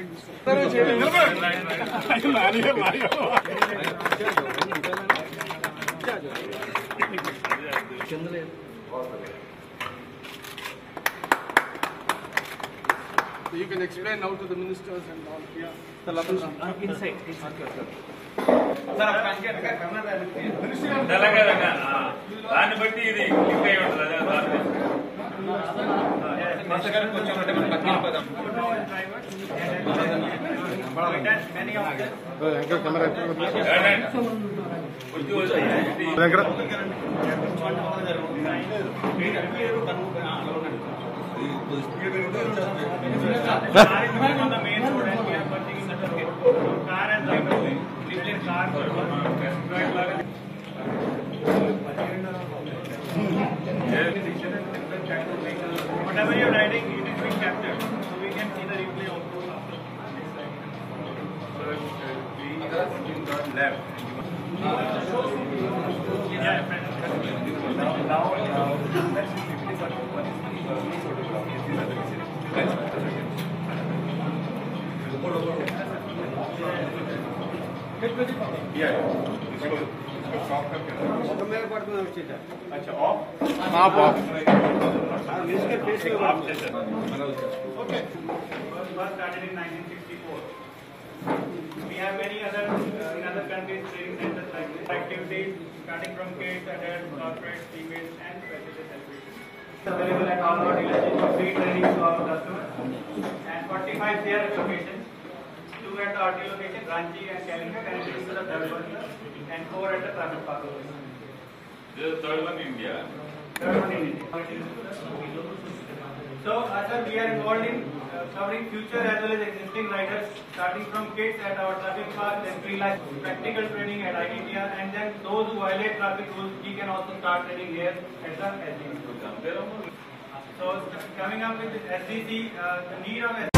So you can explain now to the ministers and all. Yeah. Inside. దాన్ని బట్టి ఇది link అయి ఉంటుంది Whatever you're riding, it is being captured, so we can see the replay also after. So we got left. Yeah, friend. Now अच्छा off Off. Okay. Was started in 1964. We have many other in other countries training centers like this. Activities starting from kids, adults, corporates, females, and specialist celebrations. Available at all our dealerships for free training to our customers, and 45 their locations. 2 at the RT location, Ranchi and Calicut, and 6 to the third one, and 4 at the traffic park location. this is the third one in India. Third one in India. So, sir, we are involved in covering future as well as existing riders, starting from kids at our traffic park, then pre-life practical training at ITTR, and then those who violate traffic rules, we can also start training here at the SDC. So, coming up with SDC, the need of